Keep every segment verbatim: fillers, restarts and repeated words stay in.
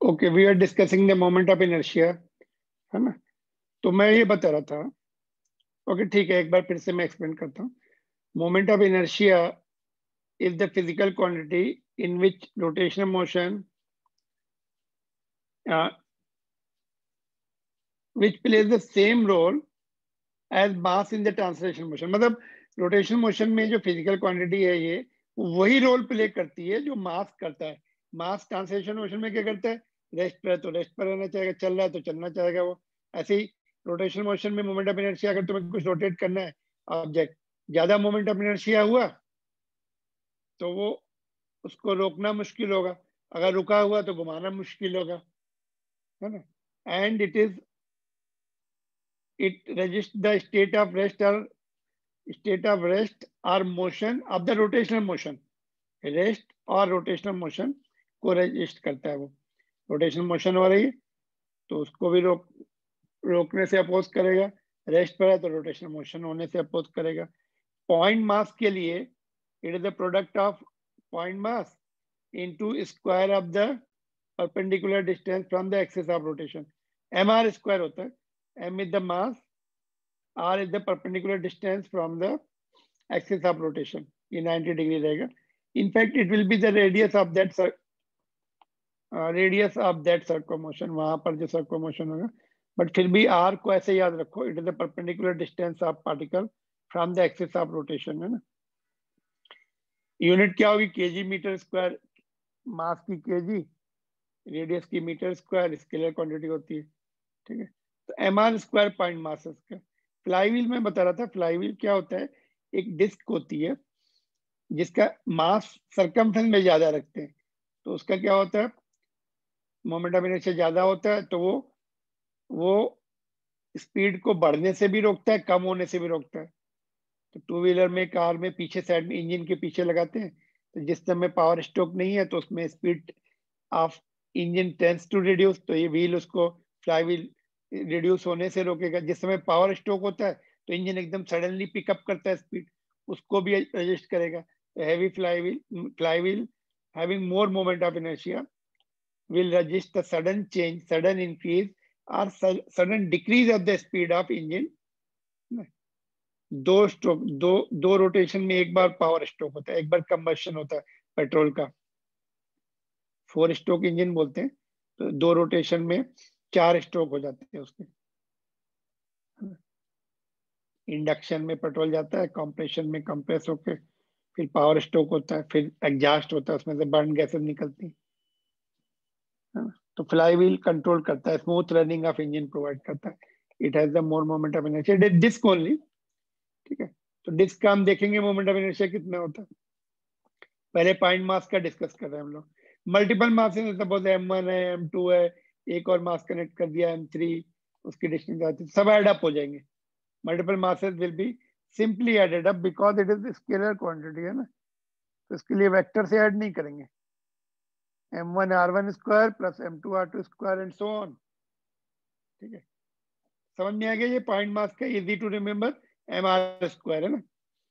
Okay, we are discussing the moment of inertia, है ना। तो मैं ये बता रहा था, ओके ठीक है, एक बार फिर से मैं एक्सप्लेन करता हूँ। Moment of inertia is the physical quantity in which rotational motion uh, which plays the same role as mass in the translation motion। मतलब रोटेशनल मोशन में जो फिजिकल क्वांटिटी है ये वही रोल प्ले करती है जो मास करता है। मास ट्रांसलेशन मोशन में क्या करता है, रेस्ट पर है तो रेस्ट पर रहना चाहेगा, चल रहा है तो चलना चाहेगा वो। ऐसे ही रोटेशनल मोशन में मोमेंट ऑफ इनर्शिया, अगर तुम्हें कुछ रोटेट करना है ऑब्जेक्ट, ज्यादा मोमेंट ऑफ इनर्शिया हुआ तो वो उसको रोकना मुश्किल होगा, अगर रुका हुआ तो घुमाना मुश्किल होगा, है ना। And it is it resist the state of rest और स्टेट ऑफ रेस्ट और motion of the rotational motion. Rest और रोटेशनल मोशन को रजिस्ट करता है वो। रोटेशनल मोशन हो रही है तो उसको भी रोक रोकने से अपोज करेगा, रेस्ट पर है तो रोटेशनल मोशन होने से अपोज करेगा। पॉइंट मास के लिए it is the product of point mass into square of the perpendicular distance from the axis of rotation। mr square होता है, m is the mass, r is the perpendicular distance from the axis of rotation, ये ninety degree रहेगा। in fact it will be the radius of that uh, radius of that circummotion, वहां पर जो circummotion होगा। But फिर भी r को ऐसे याद रखो, it is the perpendicular distance of particle from the axis of rotation, है ना। यूनिट क्या होगी, केजी मीटर स्क्वायर, मास की केजी, रेडियस की मीटर स्क्वायर, स्केलर क्वांटिटी होती है, ठीक है। तो M R square point mass का। फ्लाईव्हील में बता रहा था, फ्लाईव्हील क्या होता है, एक डिस्क होती है जिसका मास सरकमफ्रेंस में ज्यादा रखते हैं, तो उसका क्या होता है, मोमेंट ऑफ इनर्शिया ज्यादा होता है तो वो वो स्पीड को बढ़ने से भी रोकता है, कम होने से भी रोकता है। तो टू व्हीलर में, कार में पीछे साइड में इंजन के पीछे लगाते हैं, तो जिस समय पावर स्ट्रोक नहीं है तो उसमें speed of engine tends to reduce, तो ये व्हील उसको, फ्लाई व्हील रिड्यूस होने से रोकेगा। जिस समय पावर स्ट्रोक होता है तो इंजन एकदम सडनली पिकअप करता है स्पीड, उसको भी एडजस्ट करेगा। तो heavy fly wheel fly wheel having more moment of inertia will resist the sudden change, sudden increase or sudden decrease of the speed of engine। दो स्ट्रोक, दो दो रोटेशन में एक बार पावर स्ट्रोक होता है, एक बार कंबशन होता है पेट्रोल का, फोर स्ट्रोक इंजन बोलते हैं। तो दो रोटेशन में चार स्ट्रोक हो जाते हैं उसके। इंडक्शन में पेट्रोल जाता है, कंप्रेशन में कंप्रेस होकर फिर पावर स्ट्रोक होता है, फिर एग्जॉस्ट होता है, उसमें से बर्न गैसेस निकलती है। तो फ्लाई व्हील कंट्रोल करता है, smooth running of engine provide करता है। It has the more moment of inertia, it is disc only, ठीक है। तो डिस्क का हम देखेंगे मोमेंट ऑफ इनर्शिया कितना होता है। पहले पॉइंट मास का डिस्कस कर रहे हैं हम लोग। मल्टीपल मास है, सपोज एम वन है, एम टू है, एक और मास कनेक्ट कर दिया एम थ्री, उसकी डिस्टेंस आती है, सब ऐड अप हो जाएंगे। Multiple masses will be simply added up because it is scalar quantity, है ना। तो इसके लिए वेक्टर से ऐड नहीं करेंगे, M one R one square plus M two R two square and so on, ठीक है। समझ में आ गया ये पॉइंट मास का, easy to remember, M R square, है ना।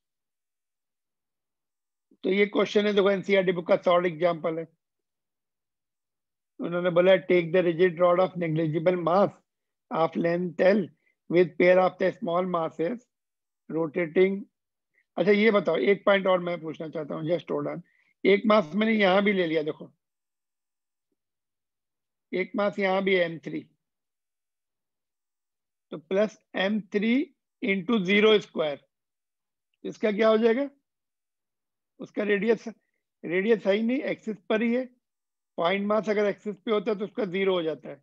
तो ये क्वेश्चन है, देखो एनसीईआरटी बुक का शॉर्ट एग्जांपल है। उन्होंने बोला take the rigid rod of negligible mass of length L with pair of the small masses rotating. अच्छा ये बताओ, एक पॉइंट और मैं पूछना चाहता हूँ, जस्ट होल्ड ऑन। एक मास मैंने यहां भी ले लिया, देखो एक मास यहां भी है एम थ्री, तो plus M three into zero square, इसका क्या हो जाएगा, उसका रेडियस, रेडियस है ही नहीं, एक्सिस पर ही है। पॉइंट मास अगर एक्सिस पे होता है तो उसका जीरो हो जाता है,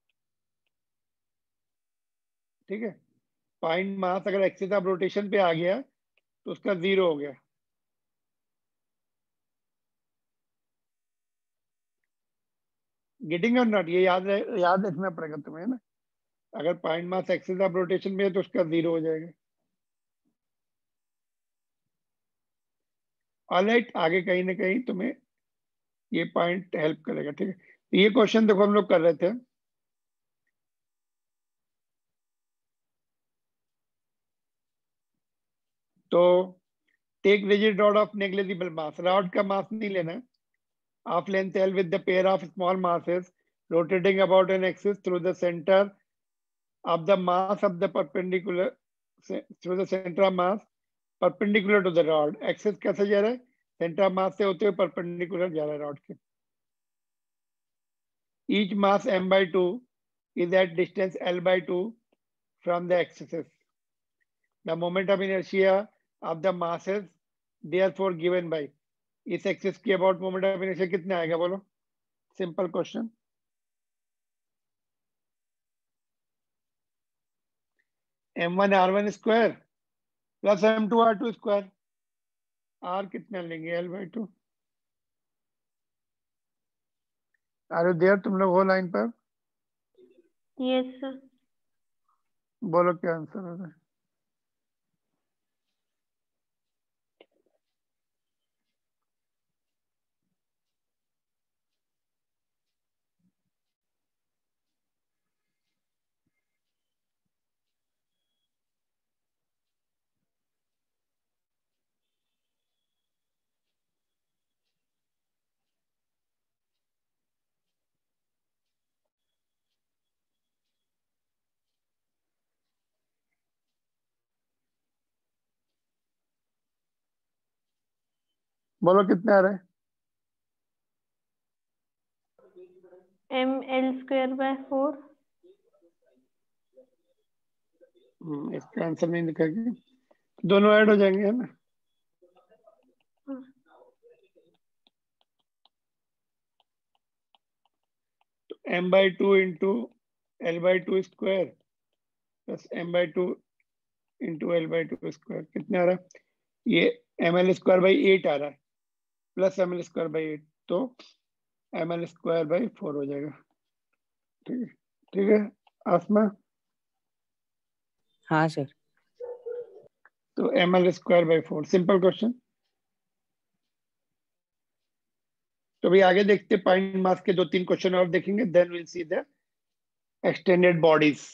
ठीक है। पॉइंट मास अगर एक्सिस ऑफ रोटेशन पे आ गया तो उसका जीरो हो गया। गेटिंग और नॉट, ये याद रहे, याद रखना पड़ेगा तुम्हें, है ना। अगर point mass axis of rotation में है तो उसका जीरो हो जाएगा। ऑलराइट, आगे कहीं ना कहीं तुम्हें ये पॉइंट हेल्प करेगा, ठीक है। तो ये क्वेश्चन देखो हम लोग कर रहे थे, तो take rigid rod of negligible mass, rod का मास नहीं लेना है, of length L with the pair of small masses rotating about an axis through the center of the mass of the perpendicular through the center of mass perpendicular to the rod. Axis कैसे जा रहा है? Center of mass से होते हुए perpendicular जा रहा है rod के. Each mass m by two is at distance L by two from the axis. The moment of inertia of the masses therefore given by इस एक्सिस की अबाउट मोमेंट ऑफ इनर्शिया कितना आएगा बोलो? Simple question. M one R one square plus M two R two square. R कितना लेंगे? L by two. Are you there? तुम लोग हो लाइन पर? Yes sir. बोलो क्या आंसर होगा? बोलो कितना आ रहा है? M L square by four. इसका आंसर नहीं लिखेगी, दोनों ऐड हो जाएंगे है ना. तो M by two into L by two square plus M by two into L by two square कितना आ रहा है? ये M L square by eight आ रहा है plus M L square by eight, तो M L square by four हो जाएगा. ठीक है ठीक है आसमा. हाँ सर. तो M L square by four. Simple question. तो भी आगे देखते पॉइंट मास के दो तीन क्वेश्चन और देखेंगे, then will see the extended bodies.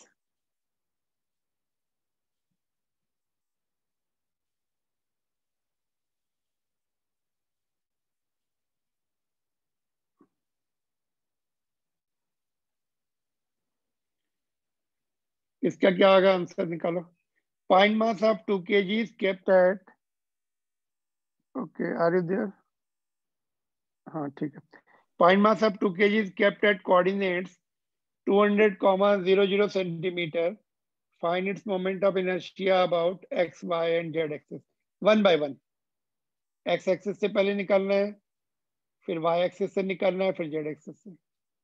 इसका क्या होगा? आंसर निकालो. Point mass of two KG kept at. Okay are you there? हाँ ठीक है. Point mass of two KG kept at coordinates two hundred, zero zero centimeter. Find its moment of inertia about x, y and z axis. One by one. x axis से पहले निकालना है, फिर y axis से निकालना है, फिर z axis से.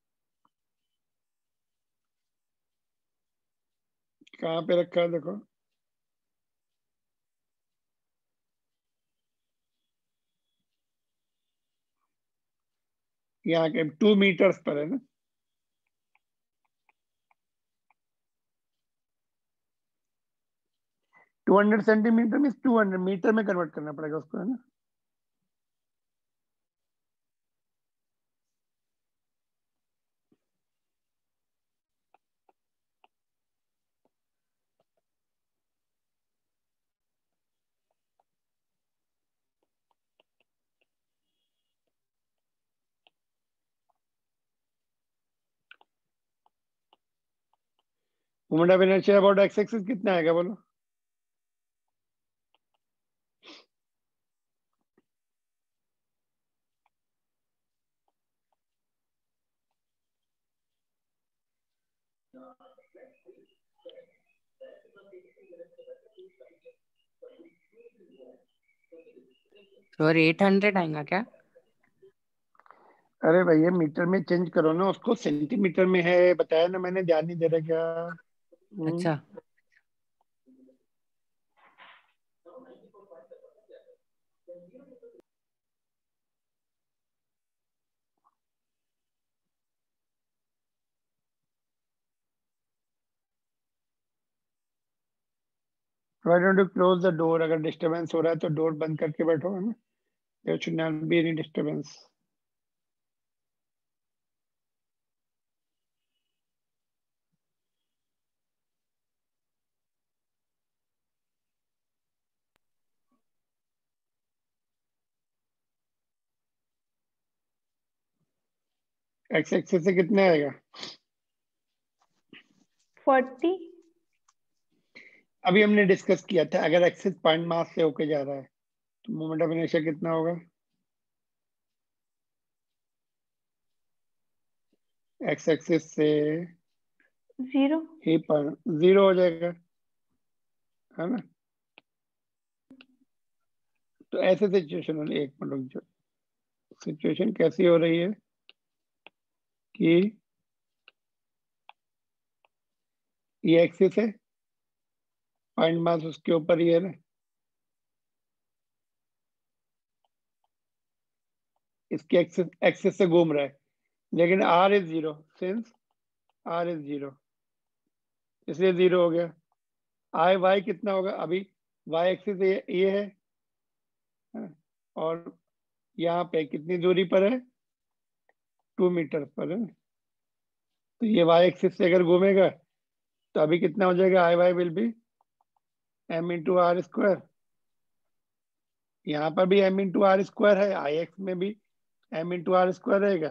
कहाँ पे रखा है देखो. यहाँ के टू मीटर्स पर है ना. Two hundred centimetre mean two hundred metre में कन्वर्ट करना पड़ेगा उसको, है ना. Moment of inertia about X axis कितना आएगा बोलो? सर एट हंड्रेड आएगा क्या? अरे भैया मीटर में चेंज करो ना उसको, सेंटीमीटर में है बताया ना मैंने, ध्यान नहीं दे रहा क्या? हम्म. अच्छा. Why don't you close the door? अगर डिस्टरबेंस हो रहा है तो डोर बंद करके बैठो, है ना. There should not be any disturbance. X axis से कितना आएगा? फोर्टी। अभी हमने डिस्कस किया था अगर एक्सिस पॉइंट मास से होके जा रहा है तो मोमेंट ऑफ इनर्शिया कितना होगा? एक्स एक्सिस से जीरो। ही पर जीरो हो जाएगा, है ना? तो ऐसे सिचुएशन हो रही है, एक मिनट रुक जाओ, सिचुएशन कैसी हो रही है कि ये एक्सिस है, पॉइंट मास उसके ऊपर ही है ना, इसके एक्सिस एक्सिस से घूम रहा है, लेकिन R is zero, since R is zero इसलिए जीरो हो गया। आई वाई कितना होगा? अभी वाई एक्सिस ये, ये है, है? और यहाँ पे कितनी दूरी पर है? टू मीटर पर है। तो ये वाई एक्सिस से अगर घूमेगा तो अभी कितना हो जाएगा? I Y will be M into R square. यहाँ पर भी एम इंटू आर स्क्वायर है, आई एक्स में भी एम इंटू आर स्क्वायर रहेगा,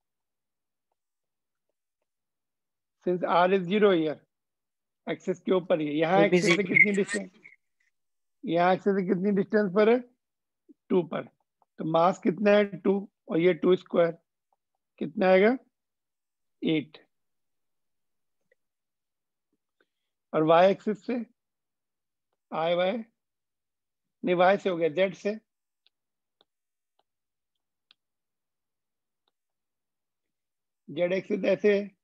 सिंस आर इज जीरो ईयर, एक्सिस के ऊपर ही है। यहाँ ये भी एक्सिस से zero। कितनी डिस्टेंस, यहाँ एक्सिस से कितनी डिस्टेंस पर है? टू पर। तो मास कितना है? टू, और ये टू स्क्वायर कितना आएगा? एट। और वाई एक्सिस से आई वाई, नहीं वाई से हो गया, जेड से, जेड एक्सिस ऐसे है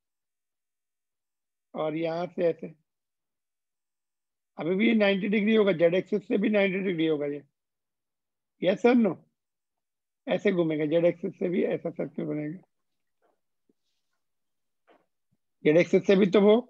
और यहाँ से ऐसे, अभी भी ये नाइन्टी डिग्री होगा, जेड एक्सिस से भी नाइन्टी डिग्री होगा ये, यस सर नो? ऐसे घूमेगा, जेड एक्सिस से भी ऐसा सर्कल बनेगा, जेड एक्सिस से भी तो वो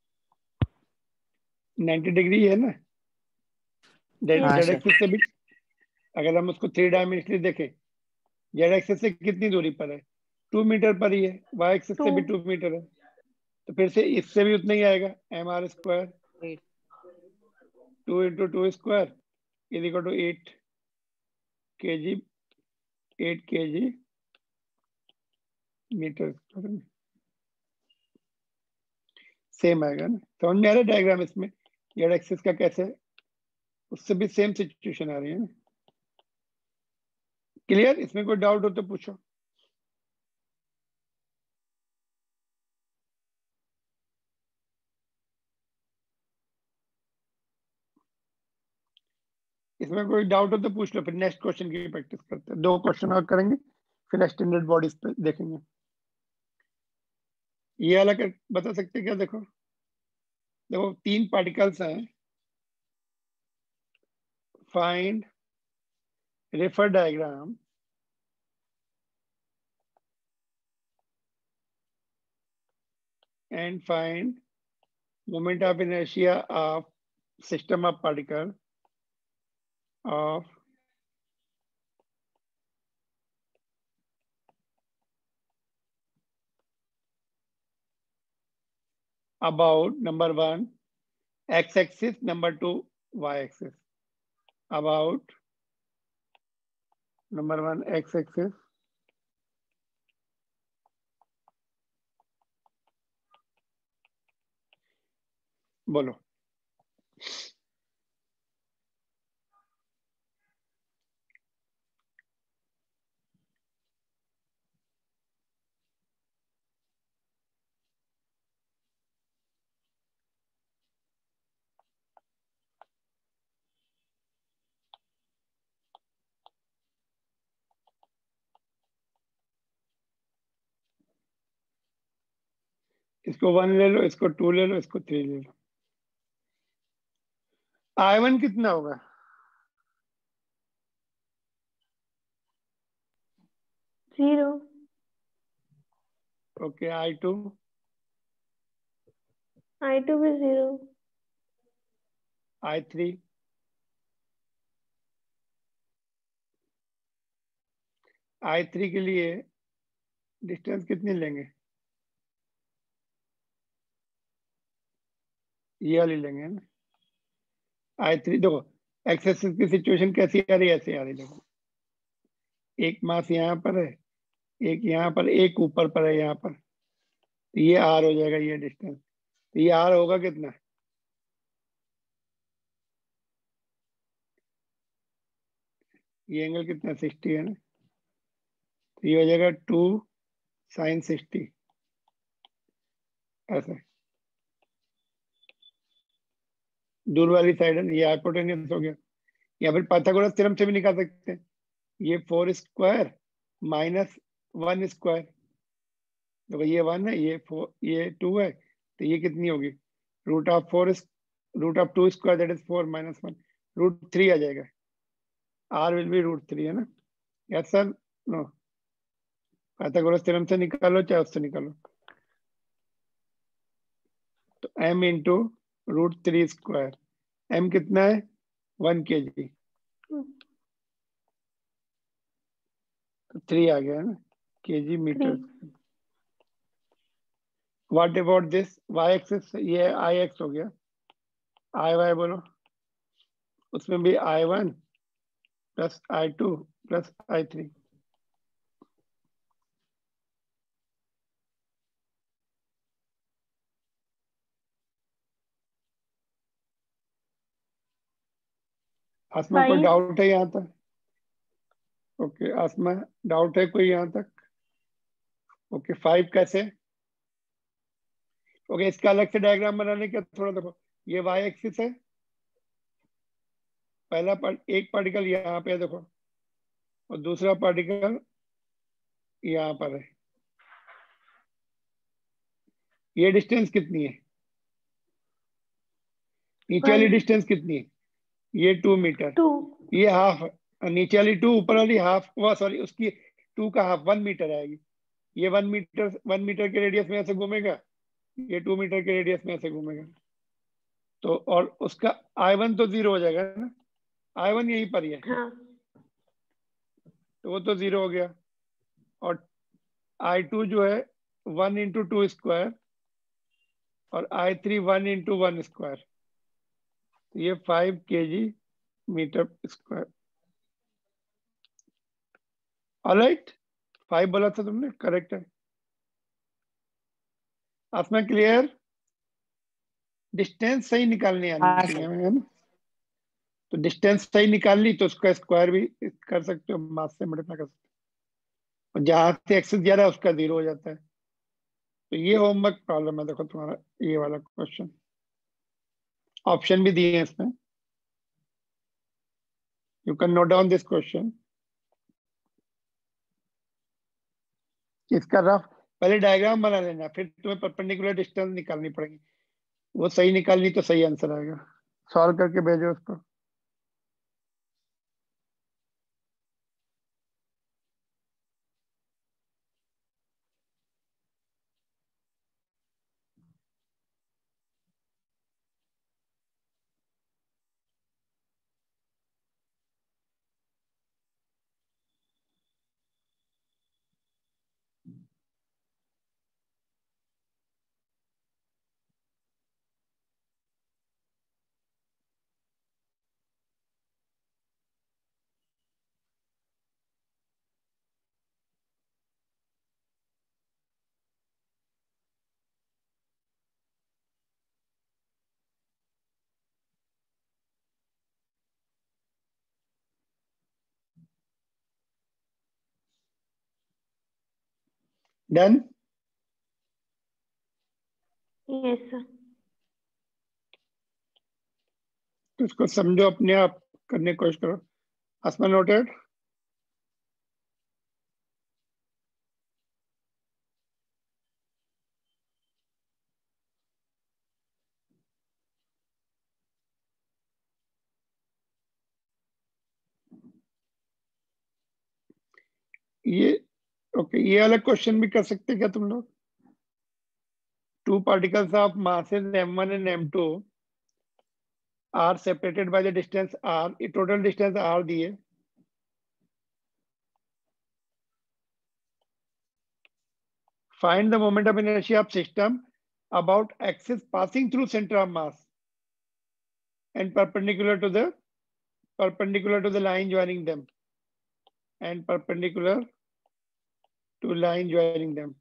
नाइन्टी डिग्री है ना, जेड हाँ यस। सर। एक्सिस से भी। अगर हम उसको थ्री डायमेंशनली देखें, जेड एक्सिस से कितनी दूरी पर है? टू मीटर पर ही है, वाई एक्सिस से भी टू। टू मीटर है, तो फिर से इससे भी उतना ही आएगा, M R square, two into two square is equal to eight KG जी, eight KG G metre square. Same आएगा ना? समझ में आ रहा है डायग्राम इसमें जेड एक्सिस का कैसे? उससे भी सेम सिचुएशन आ रही है ना? क्लियर? इसमें कोई डाउट हो तो पूछो। इसमें कोई डाउट हो तो पूछ लो, फिर नेक्स्ट क्वेश्चन की प्रैक्टिस करते हैं। दो क्वेश्चन और करेंगे, फिर एक्सटेंडेड बॉडीज पे देखेंगे। ये वाला कर बता सकते हैं क्या? देखो देखो तीन पार्टिकल्स हैं, find refer diagram and find moment of inertia of system of particle of about number one x axis, number two y axis, about number one x axis, बोलो। इसको वन ले लो, इसको टू ले लो, इसको थ्री ले लो। आई one कितना होगा? Zero. Okay, I two? I two भी zero. I three? I three के लिए डिस्टेंस कितनी लेंगे? ये वाली लेंगे ना? आई थ्री देखो, एक्सेसिस की सिचुएशन कैसी आ रही है? ऐसे आ रही, देखो एक मास यहाँ पर है एक यहाँ पर, एक ऊपर पर है यहाँ पर, तो ये आर हो जाएगा ये डिस्टेंस। तो ये आर होगा कितना, ये एंगल कितना सिक्सटी है ना, तो ये हो जाएगा टू साइन सिक्सटी ऐसे। दूर वाली साइड है, ये हाइपोटेन्यूस हो गया। या फिर पाइथागोरस थ्योरम से भी निकाल सकते हैं, ये four square minus one square, देखो ये वन है, ये फोर, ये टू है, तो ये कितनी होगी, root of four, root of two square that is four minus one, root three आ जाएगा। R will be root three है ना, yes sir no, Pythagoras theorem से निकालो चाहे उससे निकालो। तो m into root three square, m कितना है वन के जी, तो थ्री आ गया है ना K G metre. What about this Y axis, ये आई एक्स हो गया, आई वाई बोलो, उसमें भी I one plus I two plus I three. Asma कोई डाउट है यहाँ तक? ओके आसमा, डाउट है कोई यहाँ तक? ओके फाइव कैसे? ओके इसका अलग से डायग्राम बनाने का थोड़ा देखो, ये वाई एक्सिस है, पहला पार्ट, एक पार्टिकल यहाँ पे है देखो, और दूसरा पार्टिकल यहाँ पर है। ये डिस्टेंस कितनी है, नीचे वाली डिस्टेंस कितनी है, ये टू मीटर, टू, ये हाफ, नीचे वाली टू, ऊपर वाली हाफ, वो सॉरी उसकी टू का हाफ वन मीटर आएगी। ये वन मीटर, वन मीटर के रेडियस में ऐसे घूमेगा, ये टू मीटर के रेडियस में ऐसे घूमेगा, तो और उसका आई वन तो जीरो हो जाएगा ना, आई वन यहीं पर ही है, हाँ, तो वो तो जीरो हो गया। और आई टू जो है वन इंटू टू स्क्वायर, और I three one into one square, तो ये फाइव के G metre square. All right, five बोला था तुमने, करेक्ट है। आसमा क्लियर? डिस्टेंस सही निकालनी आनी हाँ चाहिए सर। हमें, है ना? तो डिस्टेंस सही निकाल ली तो उसका स्क्वायर भी कर सकते हो, मास से मल्टीप्लाई कर सकते हो, और जहां से एक्सेस जा रहा है उसका जीरो हो जाता है। तो ये होमवर्क प्रॉब्लम है, देखो तुम्हारा ये वाला क्वेश्चन, ऑप्शन भी दिए हैं इसमें, you can note down this question. इसका रफ पहले डायग्राम बना लेना, फिर तुम्हें परपेंडिकुलर डिस्टेंस निकालनी पड़ेगी, वो सही निकालनी तो सही आंसर आएगा। सॉल्व करके भेजो उसको। डन? Yes sir. तो इसको समझो, अपने आप करने की कोशिश करो। आसमान नोटेड? ये ओके, ये वाला क्वेश्चन भी कर सकते हैं क्या तुम लोग? Two particles of masses M one and M two are separated by the distance R, ये टोटल डिस्टेंस आर दिए, find the moment of inertia of system about axis passing through center of mass and perpendicular to the perpendicular to the line joining them and perpendicular to line joining them.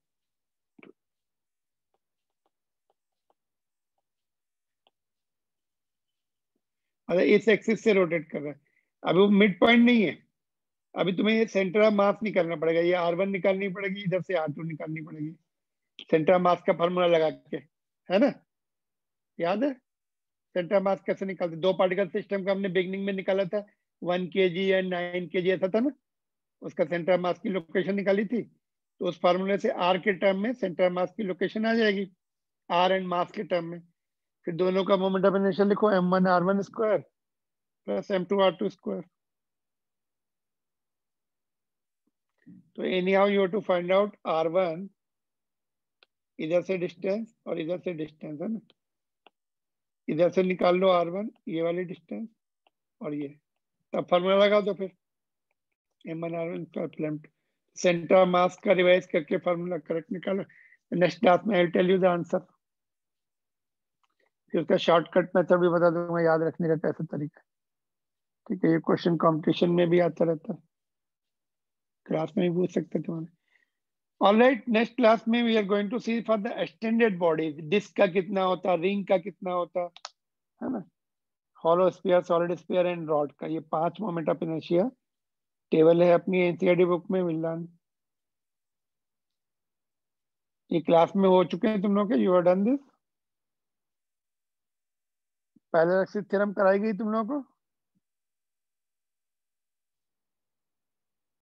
अरे इस axis से rotate कर रहा है, अभी वो mid point नहीं है, अभी तुम्हें ये सेंटर ऑफ मास निकालना पड़ेगा, ये आर वन निकालनी पड़ेगी, इधर से आर टू निकालनी पड़ेगी सेंटर ऑफ मास का फॉर्मूला लगा के, है ना? याद है सेंटर ऑफ मास कैसे निकालते? दो पार्टिकल सिस्टम का हमने बिगनिंग में निकाला था, वन के जी एंड नाइन के जी ऐसा था ना, उसका सेंटर ऑफ मास की लोकेशन निकाली थी। तो उस फार्मूले से आर के टर्म में सेंटर ऑफ मास की लोकेशन आ जाएगी, आर एंड मास के टर्म में। फिर दोनों का मोमेंट ऑफ इनर्शिया लिखो, M one R one square plus M two R two square. तो anyhow you have to find out R one, इधर से डिस्टेंस और इधर से डिस्टेंस, है ना? इधर से निकाल लो आर वन, ये वाली डिस्टेंस और ये, तब फार्मूला लगाओ। तो फिर M one R one plus centre of mass का रिवाइज करके फार्मूला करेक्ट निकालो। नेक्स्ट क्लास में I tell you the answer, फिर उसका शॉर्टकट मेथड भी बता दूंगा, याद रखने का कैसा तरीका। ठीक है, ये क्वेश्चन कंपटीशन में भी आता रहता है, क्लास में भी पूछ सकते तुम्हारे। ऑलराइट, नेक्स्ट क्लास में we are going to see for the extended bodies, disc का कितना होता, रिंग का कितना होता है ना, hollow sphere, solid sphere and rod का। ये पांच मोमेंट ऑफ इनर्शिया टेबल है अपनी एनसीईआरटी बुक में, मिल ये क्लास में हो चुके हैं तुम लोग के, you are done this. Parallel axis theorem कराई गई तुम लोगों को?